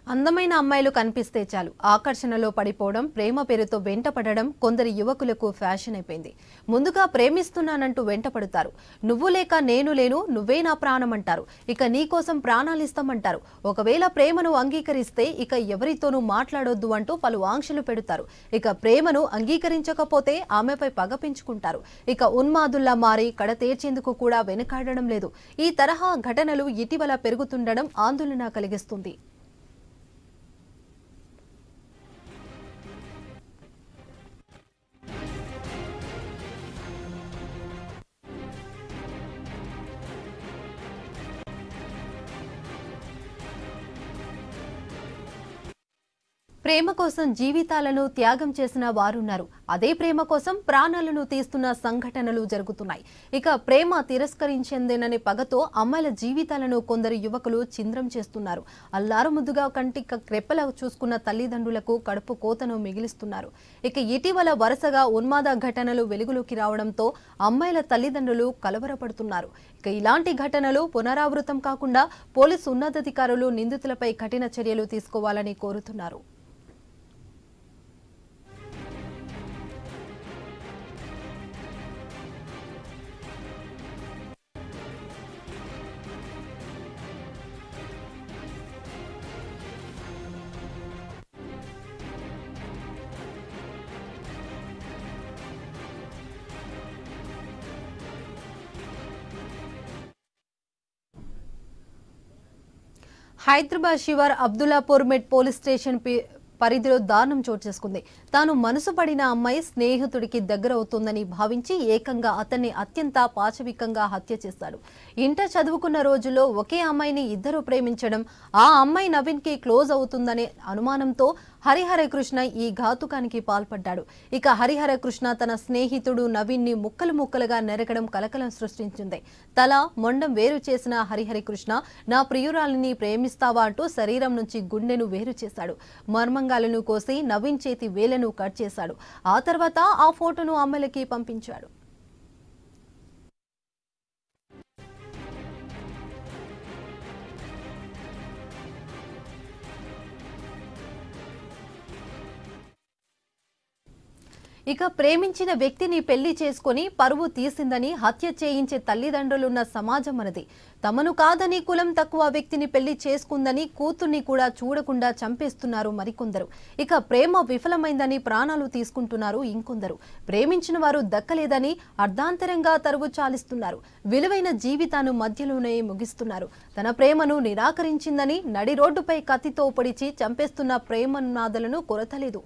అందమైన అమ్మాయిలు కనిపిస్తే చాలు ఆకర్షణలో పడిపోవడం, ప్రేమ పేరుతో వెంటపడడం కొందరి యువకులకు ఫ్యాషన్ అయిపోయింది. ముందుగా ప్రేమిస్తున్నానంటూ వెంటపడతారు. నువ్వు లేక నేను లేను, నువ్వే నా ప్రాణం అంటారు. ఇక నీ కోసం ప్రాణాలు ఇస్తామంటారు. ఒకవేళ ప్రేమను అంగీకరిస్తే ఇక ఎవరితోనూ మాట్లాడొద్దు అంటూ పలు ఆంక్షలు పెడతారు. ఇక ప్రేమను అంగీకరించకపోతే ఆమెపై పగ పెంచుకుంటారు. ఇక ఉన్మాదుల్లా మారి కడ తీర్చేందుకు కూడా వెనుకాడడం లేదు. ఈ తరహా ఘటనలు ఇటీవల పెరుగుతుండడం ఆందోళన కలిగిస్తుంది. ప్రేమ కోసం జీవితాలను త్యాగం చేసిన వారున్నారు. అదే ప్రేమ కోసం ప్రాణాలను తీస్తున్న సంఘటనలు జరుగుతున్నాయి. ఇక ప్రేమ తిరస్కరించిందేనని పగతో అమ్మాయిల జీవితాలను కొందరు యువకులు చింద్రం చేస్తున్నారు. అల్లారు ముద్దుగా కంటికి రెప్పలా చూసుకున్న తల్లిదండ్రులకు కడుపు కోతను మిగిలిస్తున్నారు. ఇక ఇటీవల వరుసగా ఉన్మాద ఘటనలు వెలుగులోకి రావడంతో అమ్మాయిల తల్లిదండ్రులు కలవరపడుతున్నారు. ఇక ఇలాంటి ఘటనలు పునరావృతం కాకుండా పోలీసు ఉన్నతాధికారులు నిందితులపై కఠిన చర్యలు తీసుకోవాలని కోరుతున్నారు. హైదరాబాద్ శివార్ అబ్దుల్లాపూర్ మెట్ పోలీస్ స్టేషన్ పరిధిలో దారుణం చోటు చేసుకుంది. తాను మనసు పడిన అమ్మాయి స్నేహితుడికి దగ్గరవుతుందని భావించి ఏకంగా అతన్ని అత్యంత పాశవికంగా హత్య చేశాడు. ఇంటర్ చదువుకున్న రోజుల్లో ఒకే అమ్మాయిని ఇద్దరు ప్రేమించడం, ఆ అమ్మాయి నవీన్ కి క్లోజ్ అవుతుందనే అనుమానంతో హరిహర కృష్ణ ఈ ఘాతుకానికి పాల్పడ్డాడు. ఇక హరిహర కృష్ణ తన స్నేహితుడు నవీన్ ని ముక్కలు ముక్కలుగా నరకడం కలకలం సృష్టించింది. తల మొండం వేరు చేసిన హరిహర కృష్ణ నా ప్రియురాలిని ప్రేమిస్తావా అంటూ శరీరం నుంచి గుండెను వేరు చేశాడు. మర్మంగాలను కోసి నవీన్ చేతి వేలను కట్ చేశాడు. ఆ తర్వాత ఆ ఫోటోను అమ్మాయిలకి పంపించాడు. ఇక ప్రేమించిన వ్యక్తిని పెళ్లి చేసుకుని పరువు తీసిందని హత్య చేయించే తల్లిదండ్రులున్న సమాజం మనది. తమను కాదని కులం తక్కువ వ్యక్తిని పెళ్లి చేసుకుందని కూతుర్ని కూడా చూడకుండా చంపేస్తున్నారు మరికొందరు. ఇక ప్రేమ విఫలమైందని ప్రాణాలు తీసుకుంటున్నారు ఇంకొందరు. ప్రేమించిన వారు దక్కలేదని అర్ధాంతరంగా తరువు చాలిస్తున్నారు. విలువైన జీవితాన్ని మధ్యలోనే ముగిస్తున్నారు. తన ప్రేమను నిరాకరించిందని నడి రోడ్డుపై కత్తితో పొడిచి చంపేస్తున్న ప్రేమనాదలను కొరతలేదు.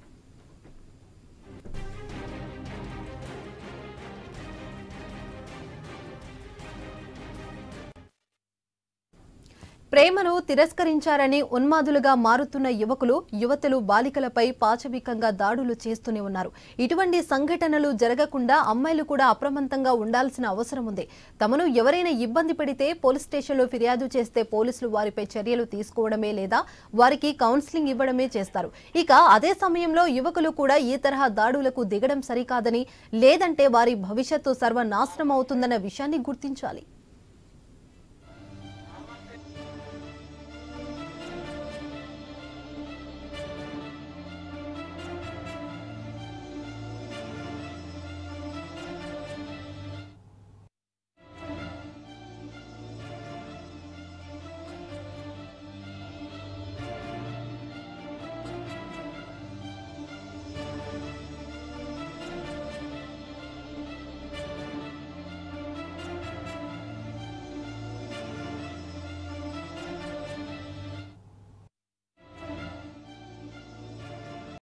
ప్రేమను తిరస్కరించారని ఉన్మాదులుగా మారుతున్న యువతులు బాలికలపై పాశవికంగా దాడులు చేస్తూనే ఉన్నారు. ఇటువంటి సంఘటనలు జరగకుండా అమ్మాయిలు కూడా అప్రమత్తంగా ఉండాల్సిన అవసరం ఉంది. తమను ఎవరైనా ఇబ్బంది పెడితే పోలీస్ స్టేషన్లో ఫిర్యాదు చేస్తే పోలీసులు వారిపై చర్యలు తీసుకోవడమే లేదా వారికి కౌన్సిలింగ్ ఇవ్వడమే చేస్తారు. ఇక అదే సమయంలో యువకులు కూడా ఈ తరహా దాడులకు దిగడం సరికాదని, లేదంటే వారి భవిష్యత్తు సర్వనాశనం అవుతుందన్న విషయాన్ని గుర్తించాలి.